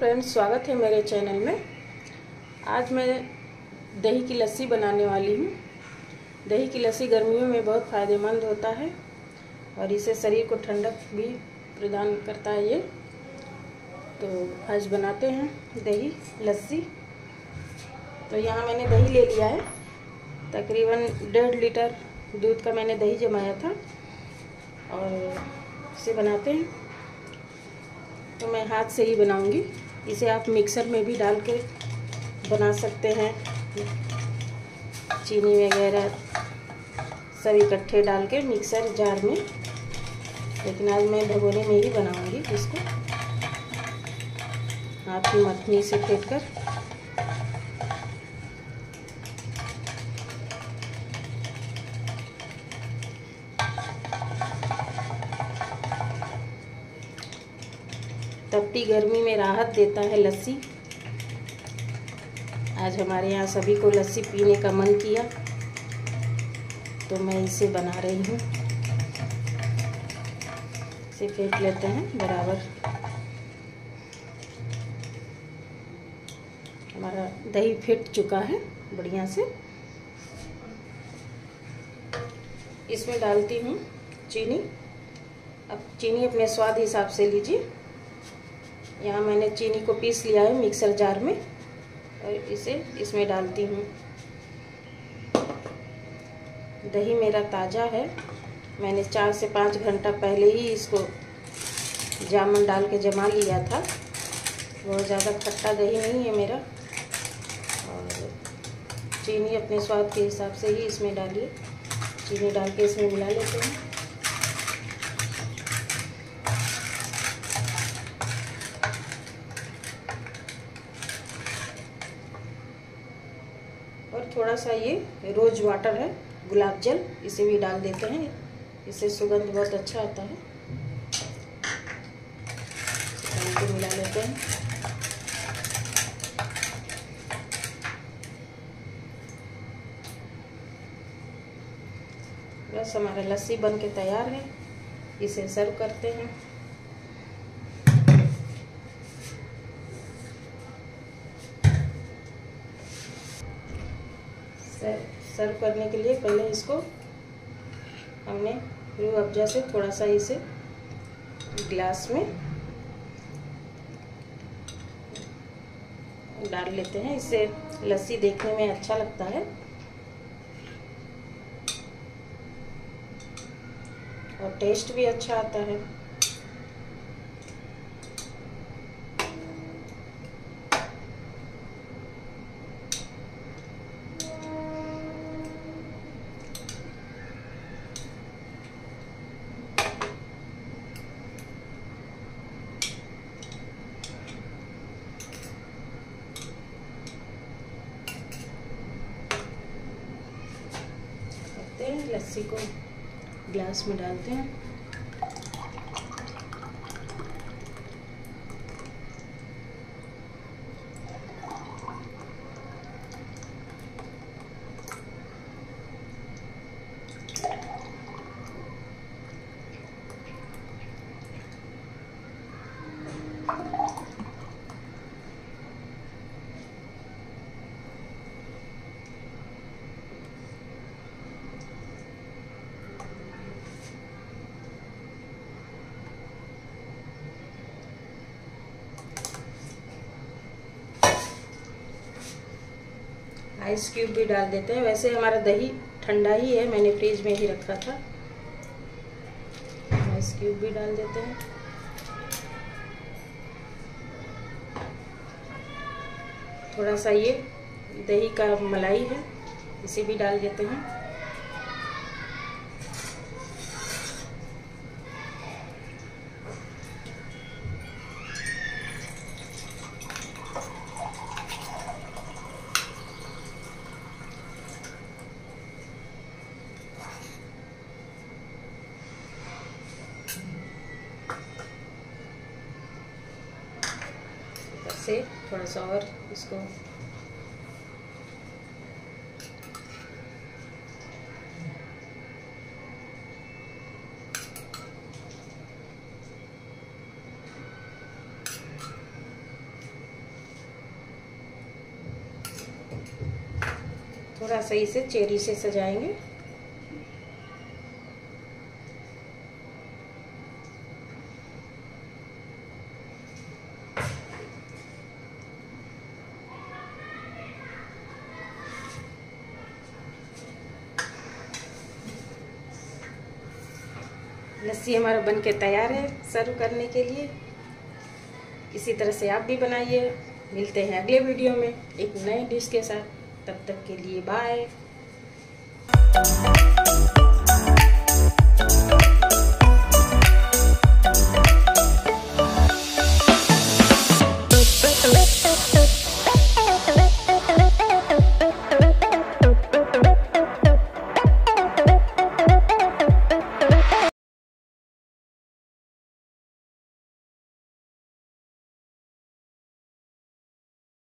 Friends, स्वागत है मेरे चैनल में। आज मैं दही की लस्सी बनाने वाली हूँ। दही की लस्सी गर्मियों में बहुत फ़ायदेमंद होता है और इसे शरीर को ठंडक भी प्रदान करता है। ये तो आज बनाते हैं दही लस्सी। तो यहाँ मैंने दही ले लिया है, तकरीबन 1.5 लीटर दूध का मैंने दही जमाया था और इसे बनाते हैं। तो मैं हाथ से ही बनाऊंगी। इसे आप मिक्सर में भी डाल के बना सकते हैं, चीनी वगैरह सब इकट्ठे डाल के मिक्सर जार में, लेकिन आज मैं भगोने में ही बनाऊंगी इसको हाथ की मथनी से फेंट कर। तपती गर्मी में राहत देता है लस्सी। आज हमारे यहाँ सभी को लस्सी पीने का मन किया तो मैं इसे बना रही हूँ। इसे फेंट लेते हैं बराबर। हमारा दही फेंट चुका है बढ़िया से। इसमें डालती हूँ चीनी। अब चीनी अपने स्वाद हिसाब से लीजिए। यहाँ मैंने चीनी को पीस लिया है मिक्सर जार में और इसे इसमें डालती हूँ। दही मेरा ताज़ा है, मैंने 4 से 5 घंटा पहले ही इसको जामुन डाल के जमा लिया था। बहुत ज़्यादा खट्टा दही नहीं है मेरा। और चीनी अपने स्वाद के हिसाब से ही इसमें डालिए। चीनी डाल के इसमें मिला लेते हैं। और थोड़ा सा ये रोज वाटर है, गुलाब जल, इसे भी डाल देते हैं। इससे सुगंध बहुत अच्छा आता है। डाल के मिला लेते हैं। बस हमारा लस्सी बन के तैयार है। इसे सर्व करते हैं। सर्व करने के लिए पहले इसको हमने रूह अफ़ज़ा से थोड़ा सा इसे ग्लास में डाल लेते हैं। इससे लस्सी देखने में अच्छा लगता है और टेस्ट भी अच्छा आता है। लस्सी को ग्लास में डालते हैं। आइस क्यूब भी डाल देते हैं। वैसे हमारा दही ठंडा ही है, मैंने फ्रिज में ही रखा था। आइस क्यूब भी डाल देते हैं। थोड़ा सा ये दही का मलाई है, इसे भी डाल देते हैं। से थोड़ा सा और इसको थोड़ा सा इसे चेरी से सजाएंगे। लस्सी हमारा बनके तैयार है सर्व करने के लिए। इसी तरह से आप भी बनाइए। मिलते हैं अगले वीडियो में एक नए डिश के साथ। तब तक के लिए बाय।